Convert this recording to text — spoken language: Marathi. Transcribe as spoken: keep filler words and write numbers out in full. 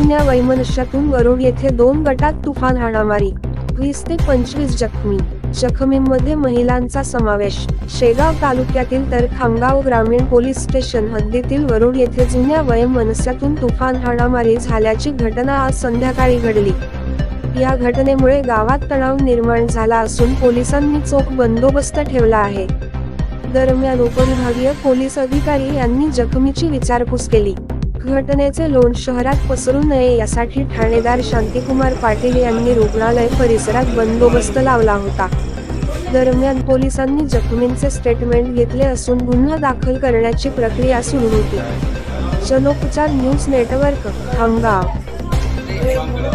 जुन्या वैमनस्यातून वरुड येथे दोन गटात तुफान हाणामारी, वीस ते पंचवीस जखमी. जखमींमध्ये महिलांचा समावेश. शेगाव तालुक्यातील तर खामगाव ग्रामीण पोलीस स्टेशन हद्दीतील वरुड येथे जुन्या वैमनस्यातून तुफान हाणामारी झाल्याची घटना आज संध्याकाळी घडली. या घटनेमुळे गावात तणाव निर्माण झाला असून पोलिसांनी चोख बंदोबस्त ठेवला आहे. दरम्यान उपविभागीय पोलीस अधिकारी यांनी जखमीची विचारपूस केली. घटनेचे लोण शहरात पसरू नये यासाठी ठाणेदार शांतिकुमार पाटील यांनी रुग्णालय परिसरात बंदोबस्त लावला होता. दरम्यान पोलिसांनी जखमींचे स्टेटमेंट घेतले असून गुन्हा दाखल करण्याची प्रक्रिया सुरू होती. जनपच न्यूज नेटवर्क, खामगाव.